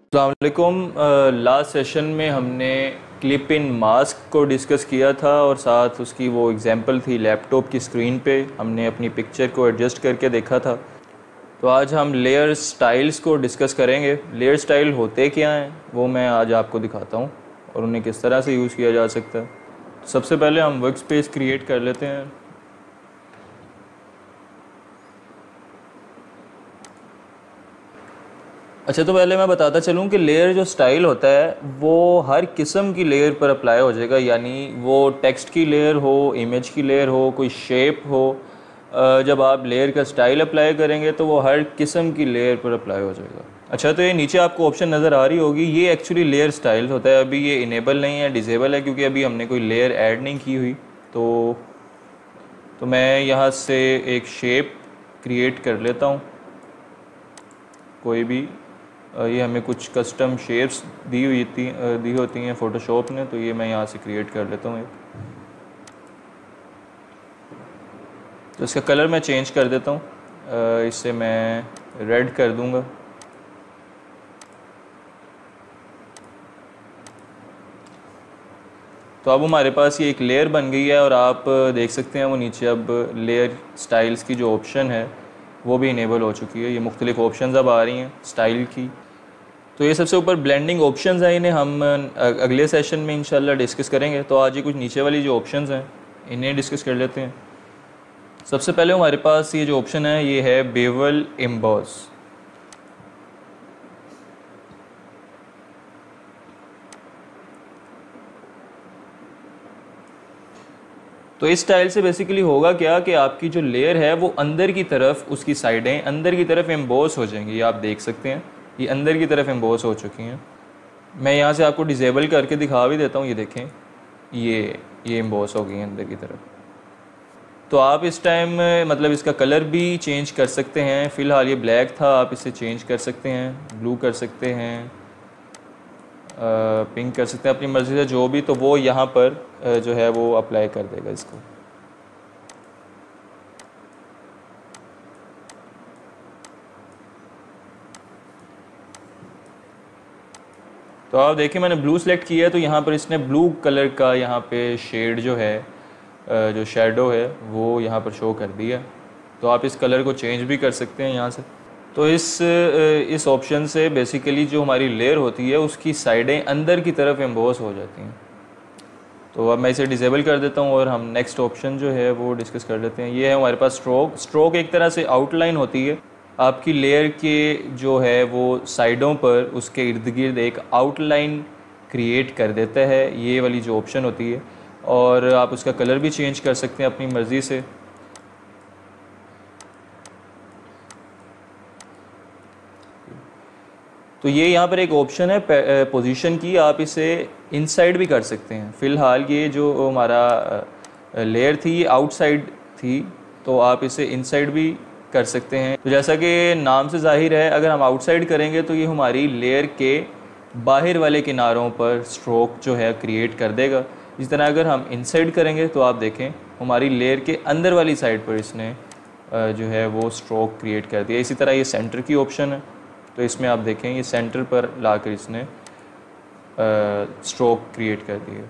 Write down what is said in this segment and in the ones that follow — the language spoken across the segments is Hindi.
अस्सलाम वालेकुम। लास्ट सेशन में हमने क्लिप इन मास्क को डिस्कस किया था और साथ उसकी वो एग्जांपल थी लैपटॉप की स्क्रीन पे हमने अपनी पिक्चर को एडजस्ट करके देखा था। तो आज हम लेयर स्टाइल्स को डिस्कस करेंगे। लेयर स्टाइल होते क्या हैं वो मैं आज आपको दिखाता हूँ और उन्हें किस तरह से यूज़ किया जा सकता है। सबसे पहले हम वर्क स्पेस क्रिएट कर लेते हैं। अच्छा, तो पहले मैं बताता चलूँ कि लेयर जो स्टाइल होता है वो हर किस्म की लेयर पर अप्लाई हो जाएगा, यानी वो टेक्स्ट की लेयर हो, इमेज की लेयर हो, कोई शेप हो। जब आप लेयर का स्टाइल अप्लाई करेंगे तो वो हर किस्म की लेयर पर अप्लाई हो जाएगा। अच्छा, तो ये नीचे आपको ऑप्शन नज़र आ रही होगी, ये एक्चुअली लेयर स्टाइल होता है। अभी ये इनेबल नहीं है, डिसेबल है, क्योंकि अभी हमने कोई लेयर ऐड नहीं की हुई। तो मैं यहाँ से एक शेप क्रिएट कर लेता हूँ कोई भी। ये हमें कुछ कस्टम शेप्स दी होती हैं फ़ोटोशॉप ने, तो ये मैं यहाँ से क्रिएट कर लेता हूँ एक। तो इसका कलर मैं चेंज कर देता हूँ, इससे मैं रेड कर दूँगा। तो अब हमारे पास ये एक लेयर बन गई है और आप देख सकते हैं वो नीचे अब लेयर स्टाइल्स की जो ऑप्शन है वो भी इनेबल हो चुकी है। ये मुख्तलिफ ऑप्शंस अब आ रही हैं स्टाइल की। तो ये सबसे ऊपर ब्लेंडिंग ऑप्शंस हैं, इन्हें हम अगले सेशन में इंशाल्लाह डिस्कस करेंगे। तो आज ये कुछ नीचे वाली जो ऑप्शंस हैं इन्हें डिस्कस कर लेते हैं। सबसे पहले हमारे पास ये जो ऑप्शन है ये है बेवल एम्बॉस। तो इस स्टाइल से बेसिकली होगा क्या कि आपकी जो लेयर है वो अंदर की तरफ, उसकी साइडें अंदर की तरफ एम्बॉस हो जाएंगी। ये आप देख सकते हैं, ये अंदर की तरफ एम्बॉस हो चुकी हैं। मैं यहाँ से आपको डिसेबल करके दिखा भी देता हूँ। ये देखें, ये एम्बॉस हो गई हैं अंदर की तरफ। तो आप इस टाइम मतलब इसका कलर भी चेंज कर सकते हैं। फ़िलहाल ये ब्लैक था, आप इसे चेंज कर सकते हैं, ब्लू कर सकते हैं, पिंक कर सकते हैं, अपनी मर्ज़ी से जो भी। तो वो यहाँ पर जो है वो अप्लाई कर देगा इसको। तो आप देखिए मैंने ब्लू सेलेक्ट किया है, तो यहाँ पर इसने ब्लू कलर का यहाँ पे शेड जो है, जो शेडो है वो यहाँ पर शो कर दिया। तो आप इस कलर को चेंज भी कर सकते हैं यहाँ से। तो इस ऑप्शन से बेसिकली जो हमारी लेयर होती है उसकी साइडें अंदर की तरफ एम्बॉस हो जाती हैं। तो अब मैं इसे डिसेबल कर देता हूँ और हम नेक्स्ट ऑप्शन जो है वो डिस्कस कर लेते हैं। ये है हमारे पास स्ट्रोक। स्ट्रोक एक तरह से आउटलाइन होती है। आपकी लेयर के जो है वो साइडों पर उसके इर्द गिर्द एक आउटलाइन क्रिएट कर देता है, ये वाली जो ऑप्शन होती है। और आप उसका कलर भी चेंज कर सकते हैं अपनी मर्ज़ी से। तो ये यहाँ पर एक ऑप्शन है पोजीशन की, आप इसे इनसाइड भी कर सकते हैं। फ़िलहाल ये जो हमारा लेयर थी ये आउटसाइड थी, तो आप इसे इनसाइड भी कर सकते हैं। तो जैसा कि नाम से जाहिर है, अगर हम आउटसाइड करेंगे तो ये हमारी लेयर के बाहर वाले किनारों पर स्ट्रोक जो है क्रिएट कर देगा। इस तरह अगर हम इनसाइड करेंगे तो आप देखें हमारी लेयर के अंदर वाली साइड पर इसने जो है वो स्ट्रोक क्रिएट कर दिया। इसी तरह ये सेंटर की ऑप्शन है, तो इसमें आप देखें ये सेंटर पर लाकर इसने स्ट्रोक क्रिएट कर दिए।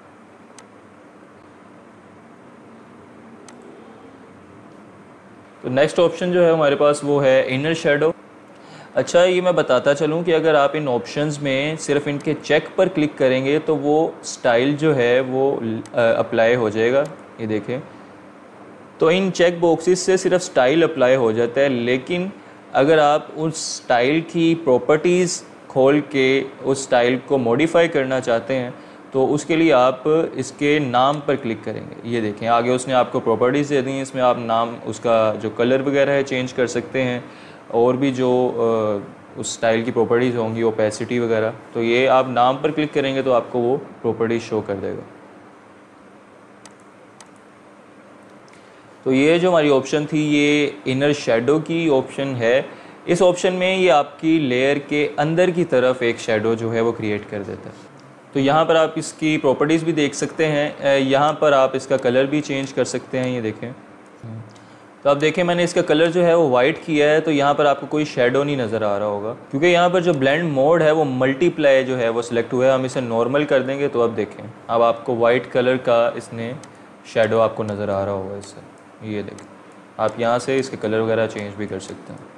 तो नेक्स्ट ऑप्शन जो है हमारे पास वो है इनर शेडो। अच्छा, ये मैं बताता चलूँ कि अगर आप इन ऑप्शंस में सिर्फ इनके चेक पर क्लिक करेंगे तो वो स्टाइल जो है वो अप्लाई हो जाएगा। ये देखें, तो इन चेक बॉक्सेस से सिर्फ स्टाइल अप्लाई हो जाता है, लेकिन अगर आप उस स्टाइल की प्रॉपर्टीज़ खोल के उस स्टाइल को मॉडिफाई करना चाहते हैं तो उसके लिए आप इसके नाम पर क्लिक करेंगे। ये देखें, आगे उसने आपको प्रॉपर्टीज़ दे दी हैं। इसमें आप नाम, उसका जो कलर वगैरह है चेंज कर सकते हैं, और भी जो उस स्टाइल की प्रॉपर्टीज़ होंगी, ओपेसिटी वगैरह। तो ये आप नाम पर क्लिक करेंगे तो आपको वो प्रॉपर्टीज़ शो कर देगा। तो ये जो हमारी ऑप्शन थी ये इनर शेडो की ऑप्शन है। इस ऑप्शन में ये आपकी लेयर के अंदर की तरफ एक शेडो जो है वो क्रिएट कर देता है। तो यहाँ पर आप इसकी प्रॉपर्टीज़ भी देख सकते हैं। यहाँ पर आप इसका कलर भी चेंज कर सकते हैं। ये देखें, तो आप देखें मैंने इसका कलर जो है वो वाइट किया है, तो यहाँ पर आपको कोई शेडो नहीं नज़र आ रहा होगा, क्योंकि यहाँ पर जो ब्लेंड मोड है वो मल्टीप्लाई जो है वो सिलेक्ट हुआ है। हम इसे नॉर्मल कर देंगे तो अब देखें, अब आपको वाइट कलर का इसने शेडो आपको नज़र आ रहा होगा इससे। ये देखें, आप यहाँ से इसके कलर वगैरह चेंज भी कर सकते हैं।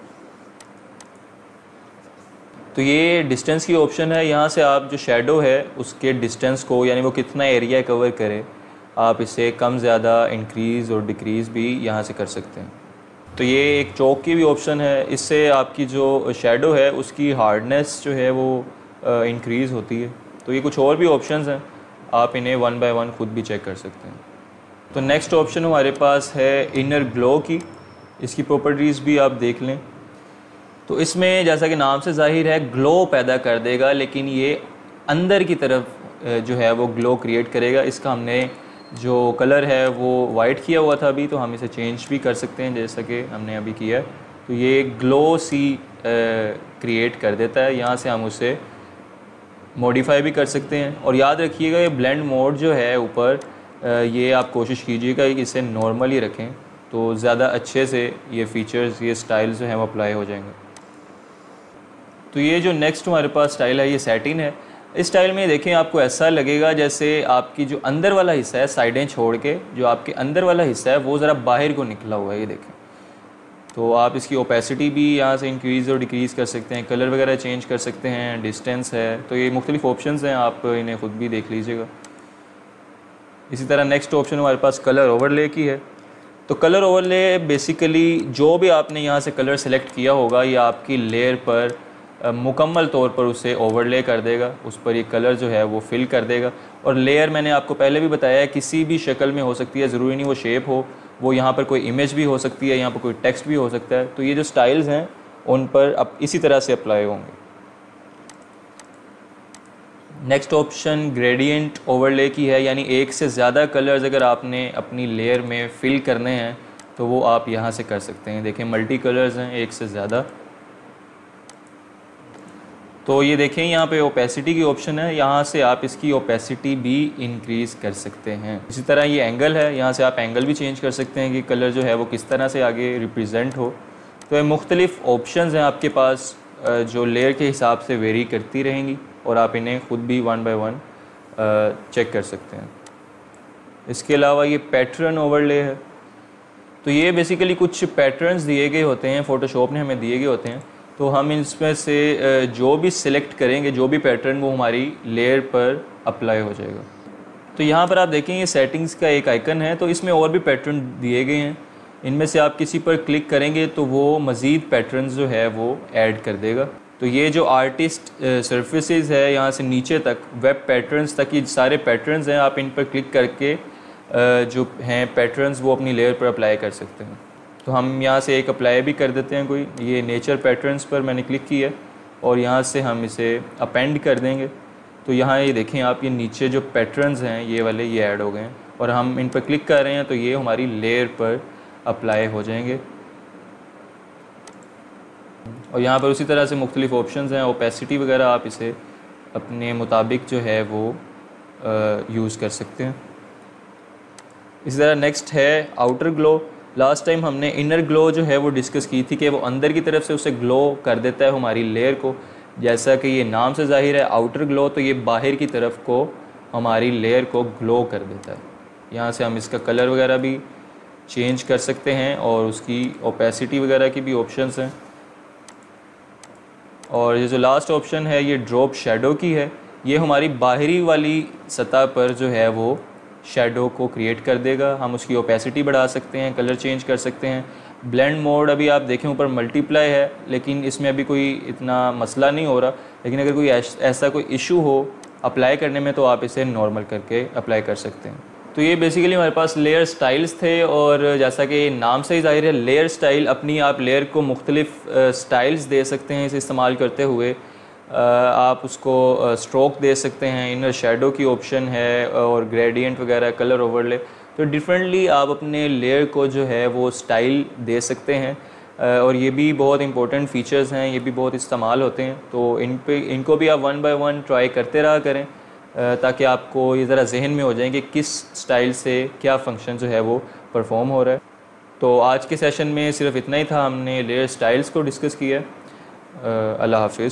तो ये डिस्टेंस की ऑप्शन है, यहाँ से आप जो शेडो है उसके डिस्टेंस को, यानी वो कितना एरिया कवर करे, आप इसे कम ज़्यादा इंक्रीज़ और डिक्रीज़ भी यहाँ से कर सकते हैं। तो ये एक चौक की भी ऑप्शन है, इससे आपकी जो शेडो है उसकी हार्डनेस जो है वो इंक्रीज़ होती है। तो ये कुछ और भी ऑप्शंस हैं, आप इन्हें वन बाय वन खुद भी चेक कर सकते हैं। तो नेक्स्ट ऑप्शन हमारे पास है इनर ग्लो की, इसकी प्रॉपर्टीज़ भी आप देख लें। तो इसमें जैसा कि नाम से ज़ाहिर है ग्लो पैदा कर देगा, लेकिन ये अंदर की तरफ जो है वो ग्लो क्रिएट करेगा। इसका हमने जो कलर है वो वाइट किया हुआ था अभी, तो हम इसे चेंज भी कर सकते हैं जैसा कि हमने अभी किया। तो ये ग्लो सी क्रिएट कर देता है, यहाँ से हम उसे मॉडिफाई भी कर सकते हैं। और याद रखिएगा ये ब्लेंड मोड जो है ऊपर, ये आप कोशिश कीजिएगा कि इसे नॉर्मल ही रखें, तो ज़्यादा अच्छे से ये फ़ीचर्स, ये स्टाइल्स जो हैं वो अप्लाई हो जाएंगे। तो ये जो नेक्स्ट हमारे पास स्टाइल है ये सैटिन है। इस स्टाइल में देखें आपको ऐसा लगेगा जैसे आपकी जो अंदर वाला हिस्सा है, साइडें छोड़ के जो आपके अंदर वाला हिस्सा है वो ज़रा बाहर को निकला हुआ है, ये देखें। तो आप इसकी ओपेसिटी भी यहाँ से इंक्रीज़ और डिक्रीज़ कर सकते हैं, कलर वगैरह चेंज कर सकते हैं, डिस्टेंस है। तो ये मुख्तलिफ ऑप्शंस हैं, आप इन्हें ख़ुद भी देख लीजिएगा। इसी तरह नेक्स्ट ऑप्शन हमारे पास कलर ओवरले की है। तो कलर ओवरले बेसिकली जो भी आपने यहाँ से कलर सेलेक्ट किया होगा ये आपकी लेयर पर मुकम्मल तौर पर उसे ओवरले कर देगा, उस पर ये कलर जो है वो फिल कर देगा। और लेयर मैंने आपको पहले भी बताया है किसी भी शक्ल में हो सकती है, ज़रूरी नहीं वो शेप हो, वो यहाँ पर कोई इमेज भी हो सकती है, यहाँ पर कोई टेक्स्ट भी हो सकता है। तो ये जो स्टाइल्स हैं उन पर अब इसी तरह से अप्लाई होंगे। नेक्स्ट ऑप्शन ग्रेडियंट ओवरले की है, यानी एक से ज़्यादा कलर्स अगर आपने अपनी लेयर में फ़िल करने हैं तो वो आप यहाँ से कर सकते हैं। देखें मल्टी कलर्स हैं, एक से ज़्यादा। तो ये देखें यहाँ पे ओपेसिटी की ऑप्शन है, यहाँ से आप इसकी ओपेसिटी भी इंक्रीज़ कर सकते हैं। इसी तरह ये एंगल है, यहाँ से आप एंगल भी चेंज कर सकते हैं कि कलर जो है वो किस तरह से आगे रिप्रेजेंट हो। तो ये मुख्तलिफ ऑप्शंस हैं आपके पास जो लेयर के हिसाब से वेरी करती रहेंगी और आप इन्हें ख़ुद भी वन बाय वन चेक कर सकते हैं। इसके अलावा ये पैटर्न ओवरले है। तो ये बेसिकली कुछ पैटर्न्स दिए गए होते हैं, फ़ोटोशॉप ने हमें दिए गए होते हैं, तो हम इसमें से जो भी सिलेक्ट करेंगे, जो भी पैटर्न, वो हमारी लेयर पर अप्लाई हो जाएगा। तो यहाँ पर आप देखें ये सेटिंग्स का एक आइकन है, तो इसमें और भी पैटर्न दिए गए हैं। इनमें से आप किसी पर क्लिक करेंगे तो वो मज़ीद पैटर्न्स जो है वो ऐड कर देगा। तो ये जो आर्टिस्ट सर्फेसेस है यहाँ से नीचे तक, वेब पैटर्न्स तक, ये सारे पैटर्न्स हैं। आप इन पर क्लिक करके जो हैं पैटर्न्स वो अपनी लेयर पर अप्लाई कर सकते हैं। तो हम यहाँ से एक अप्लाई भी कर देते हैं कोई, ये नेचर पैटर्न्स पर मैंने क्लिक किया और यहाँ से हम इसे अपेंड कर देंगे। तो यहाँ ये देखें आप, ये नीचे जो पैटर्न्स हैं ये वाले ये ऐड हो गए हैं और हम इन पर क्लिक कर रहे हैं तो ये हमारी लेयर पर अप्लाई हो जाएंगे। और यहाँ पर उसी तरह से मुख्तलिफ ऑप्शंस हैं, ओपेसिटी वगैरह आप इसे अपने मुताबिक जो है वो यूज़ कर सकते हैं। इसी तरह नेक्स्ट है आउटर ग्लो। लास्ट टाइम हमने इनर ग्लो जो है वो डिस्कस की थी कि वो अंदर की तरफ से उसे ग्लो कर देता है हमारी लेयर को, जैसा कि ये नाम से ज़ाहिर है आउटर ग्लो, तो ये बाहर की तरफ को हमारी लेयर को ग्लो कर देता है। यहाँ से हम इसका कलर वगैरह भी चेंज कर सकते हैं और उसकी ओपेसिटी वगैरह की भी ऑप्शंस हैं। और ये जो लास्ट ऑप्शन है ये ड्रॉप शेडो की है, ये हमारी बाहरी वाली सतह पर जो है वो शेडो को क्रिएट कर देगा। हम उसकी ओपेसिटी बढ़ा सकते हैं, कलर चेंज कर सकते हैं। ब्लेंड मोड अभी आप देखें ऊपर मल्टीप्लाई है, लेकिन इसमें अभी कोई इतना मसला नहीं हो रहा, लेकिन अगर कोई ऐसा कोई इशू हो अप्लाई करने में तो आप इसे नॉर्मल करके अप्लाई कर सकते हैं। तो ये बेसिकली हमारे पास लेयर स्टाइल्स थे, और जैसा कि नाम से ही ज़ाहिर है लेयर स्टाइल, अपनी आप लेयर को मुख्तलिफ स्टाइल्स दे सकते हैं इसे इस्तेमाल करते हुए। आप उसको स्ट्रोक दे सकते हैं, इनर शेडो की ऑप्शन है और ग्रेडियंट वगैरह, कलर ओवरले। तो डिफरेंटली आप अपने लेयर को जो है वो स्टाइल दे सकते हैं, और ये भी बहुत इंपॉर्टेंट फ़ीचर्स हैं, ये भी बहुत इस्तेमाल होते हैं। तो इनको भी आप वन बाय वन ट्राई करते रहा करें, ताकि आपको ये ज़रा जहन में हो जाए कि किस स्टाइल से क्या फ़ंक्शन जो है वो परफॉर्म हो रहा है। तो आज के सेशन में सिर्फ इतना ही था, हमने लेयर स्टाइल्स को डिस्कस किया। अल्लाह हाफिज़।